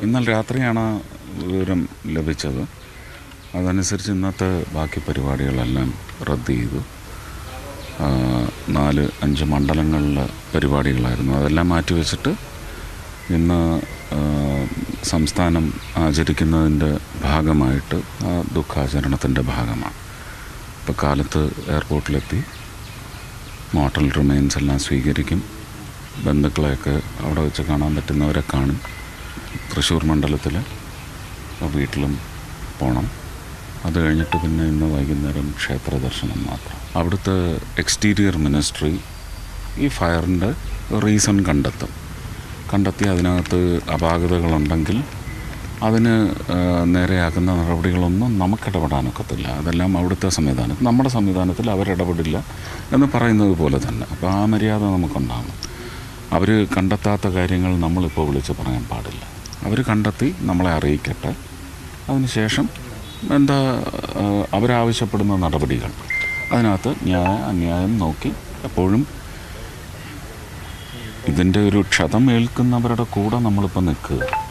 ഇന്നലെ രാത്രിയാണ് വിവരം ലഭിച്ചത്. അതനുസരിച്ച് ഇന്നത്തെ ബാക്കി പരിപാടികളെല്ലാം റദ്ദ് ചെയ്തു. 4-5 മണ്ഡലങ്ങളിലെ പരിപാടികളായിരുന്നു. അതെല്ലാം മാറ്റിവെച്ചിട്ട് ഇന്ന് സംസ്ഥാനം ആചരിക്കുന്നതിൻ്റെ ഭാഗമായിട്ട് ദുഃഖാചരണത്തിൻ്റെ ഭാഗമാണ്. ഇപ്പോൾ കാലത്ത് എയർപോർട്ടിലെത്തി മോർട്ടൽ റിമൈൻസ് എല്ലാം സ്വീകരിക്കും. ബന്ധുക്കളെയൊക്കെ അവിടെ വെച്ച് കാണാൻ പറ്റുന്നവരെ കാണും. തൃശ്ശൂർ മണ്ഡലത്തിൽ വീട്ടിലും പോകണം. അത് കഴിഞ്ഞിട്ട് പിന്നെ ഇന്ന് വൈകുന്നേരം ക്ഷേത്ര ദർശനം മാത്രം. അവിടുത്തെ എക്സ്റ്റീരിയർ മിനിസ്ട്രി ഈ ഫയറിൻ്റെ റീസൺ കണ്ടെത്തി അതിനകത്ത് അപാകതകളുണ്ടെങ്കിൽ അതിന് നേരെയാക്കുന്ന നടപടികളൊന്നും നമുക്കിടപെടാനൊക്കത്തില്ല. അതെല്ലാം അവിടുത്തെ സംവിധാനം. നമ്മുടെ സംവിധാനത്തിൽ അവരിടപെടില്ല എന്ന് പറയുന്നത് പോലെ തന്നെ. അപ്പോൾ ആ മര്യാദ നമുക്കുണ്ടാകും. അവർ കണ്ടെത്താത്ത കാര്യങ്ങൾ നമ്മളിപ്പോൾ വിളിച്ച് പറയാൻ പാടില്ല. അവർ കണ്ടെത്തി നമ്മളെ അറിയിക്കട്ടെ. അതിനുശേഷം എന്താ അവരാവശ്യപ്പെടുന്ന നടപടികൾ, അതിനകത്ത് അന്യായം നോക്കി എപ്പോഴും ഇതിൻ്റെ ഒരു ക്ഷതം ഏൽക്കുന്നവരുടെ കൂടെ നമ്മളിപ്പോൾ നിൽക്കുക.